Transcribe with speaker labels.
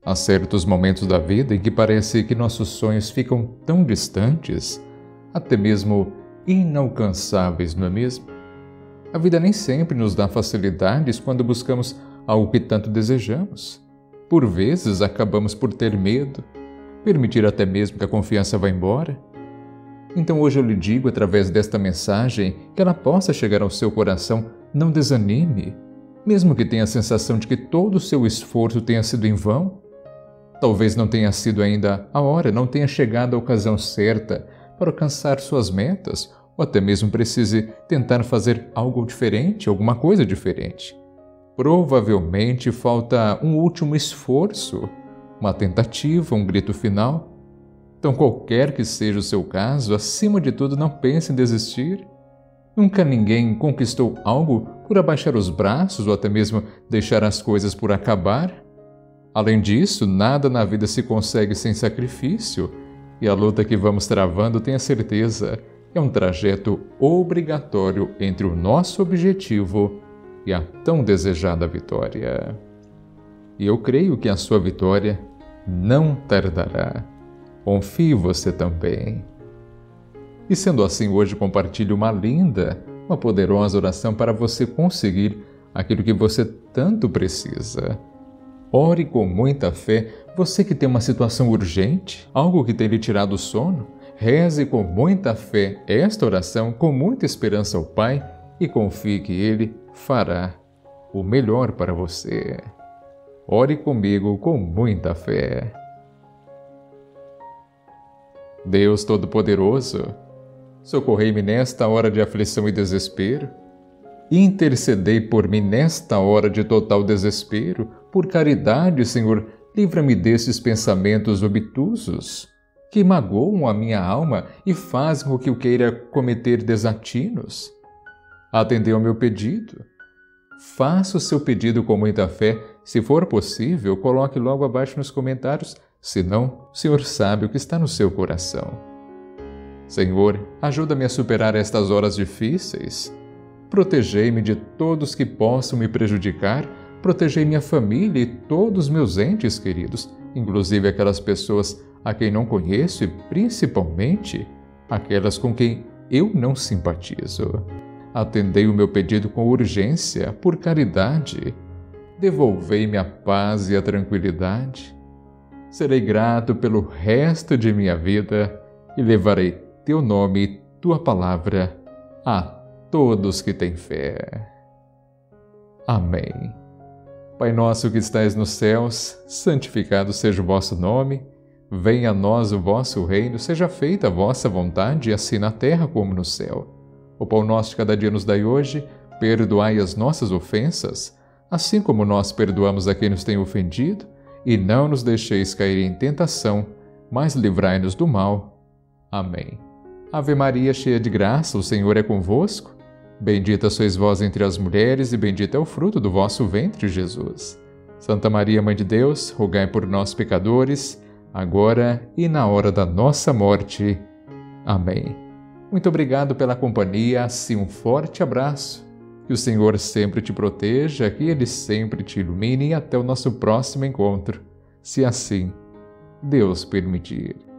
Speaker 1: Há certos momentos da vida em que parece que nossos sonhos ficam tão distantes, até mesmo inalcançáveis, não é mesmo? A vida nem sempre nos dá facilidades quando buscamos algo que tanto desejamos. Por vezes acabamos por ter medo, permitir até mesmo que a confiança vá embora. Então hoje eu lhe digo através desta mensagem que ela possa chegar ao seu coração. Não desanime, mesmo que tenha a sensação de que todo o seu esforço tenha sido em vão. Talvez não tenha sido ainda a hora, não tenha chegado a ocasião certa para alcançar suas metas, ou até mesmo precise tentar fazer algo diferente, alguma coisa diferente. Provavelmente falta um último esforço, uma tentativa, um grito final. Então, qualquer que seja o seu caso, acima de tudo, não pense em desistir. Nunca ninguém conquistou algo por abaixar os braços ou até mesmo deixar as coisas por acabar. Além disso, nada na vida se consegue sem sacrifício, e a luta que vamos travando, tenha certeza, é um trajeto obrigatório entre o nosso objetivo e a tão desejada vitória. E eu creio que a sua vitória não tardará. Confie você também. E sendo assim, hoje compartilho uma linda, uma poderosa oração para você conseguir aquilo que você tanto precisa. Ore com muita fé, você que tem uma situação urgente, algo que tem lhe tirado o sono, reze com muita fé esta oração, com muita esperança ao Pai e confie que Ele fará o melhor para você. Ore comigo com muita fé. Deus Todo-Poderoso, socorrei-me nesta hora de aflição e desespero. Intercedei por mim nesta hora de total desespero. Por caridade, Senhor, livra-me desses pensamentos obtusos que magoam a minha alma e fazem com que eu queira cometer desatinos. Atendeu ao meu pedido. Faça o seu pedido com muita fé. Se for possível, coloque logo abaixo nos comentários. Se não, o Senhor sabe o que está no seu coração. Senhor, ajuda-me a superar estas horas difíceis. Protegei-me de todos que possam me prejudicar. Protegei minha família e todos os meus entes queridos, inclusive aquelas pessoas a quem não conheço e principalmente aquelas com quem eu não simpatizo. Atendei o meu pedido com urgência, por caridade. Devolvei-me a paz e a tranquilidade. Serei grato pelo resto de minha vida e levarei teu nome e tua palavra a todos que têm fé. Amém. Pai nosso que estais nos céus, santificado seja o vosso nome. Venha a nós o vosso reino, seja feita a vossa vontade, assim na terra como no céu. O pão nosso de cada dia nos dai hoje, perdoai as nossas ofensas, assim como nós perdoamos a quem nos tem ofendido, e não nos deixeis cair em tentação, mas livrai-nos do mal. Amém. Ave Maria, cheia de graça, o Senhor é convosco. Bendita sois vós entre as mulheres, e bendito é o fruto do vosso ventre, Jesus. Santa Maria, Mãe de Deus, rogai por nós, pecadores, agora e na hora da nossa morte. Amém. Muito obrigado pela companhia, assim um forte abraço. Que o Senhor sempre te proteja, que Ele sempre te ilumine e até o nosso próximo encontro, se assim Deus permitir.